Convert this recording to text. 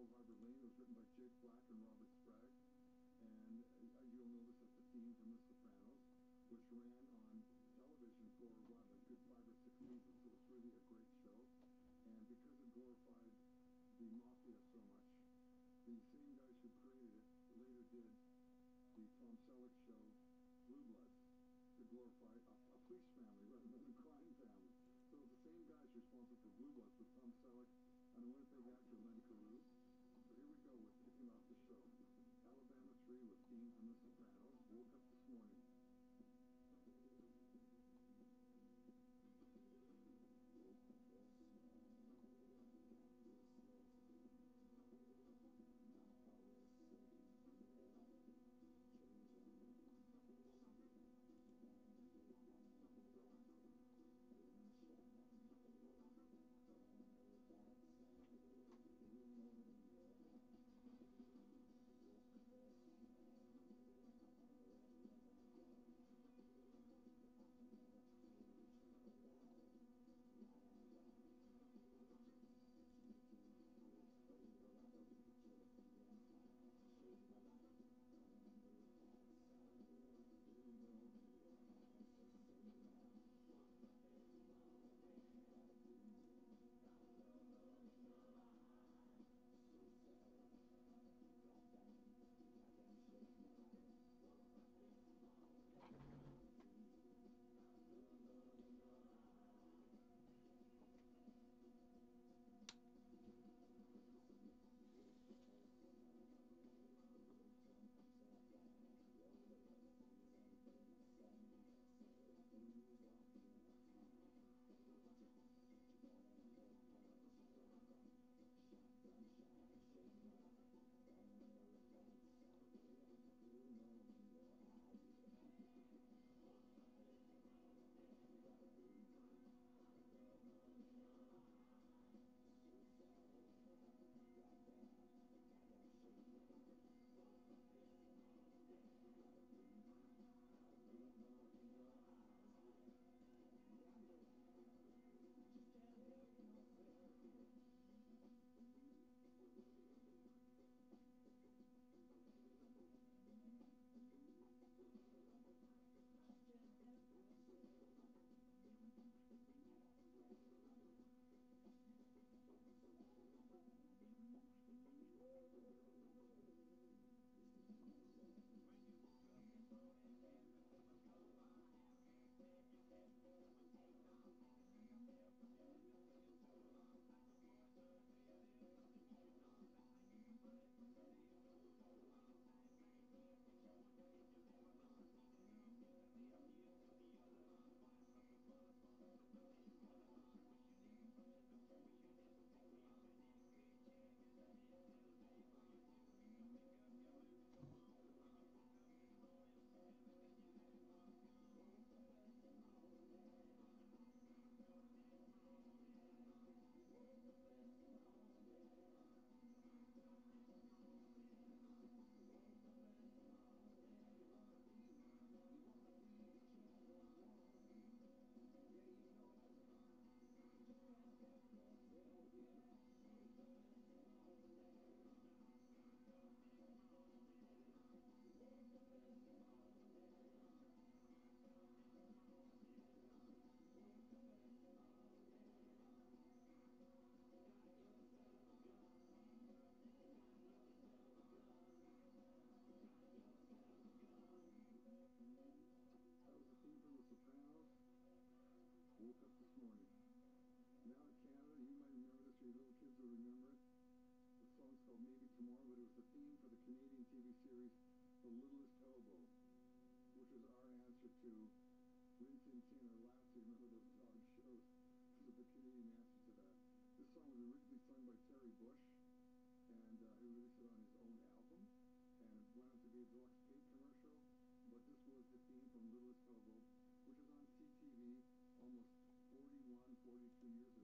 Pearl Harbor Lane. It was written by Jake Black and Robert Sprague. And you'll notice that the theme from The Sopranos, which ran on television for, a good 5 or 6 seasons. So it's really a great show. And because it glorified the mafia so much, the same guys who created it later did the Tom Selleck show, Blue Bloods, to glorify a police family rather than a crime family. So it's the same guys responsible for Blue Bloods with Tom Selleck and a Winnipeg actor, Len Carew. So here we go with kicking off the show. Alabama 3 with theme from The Sopranos. Woke up this morning. Sopranos. Woke up this morning. Now in Canada, you might remember this, or your little kids will remember it. The song's called Maybe Tomorrow, but it was the theme for the Canadian TV series The Littlest Hobo, which is our answer to Rin Tin Tin or Lassie. Remember those dog shows? This is the Canadian answer to that. This song was originally sung by Terry Bush, and he released it on his own album, and it went on to be a deluxe paid commercial, but this was the theme from Littlest Hobo, which is on CTV almost 41, 42 years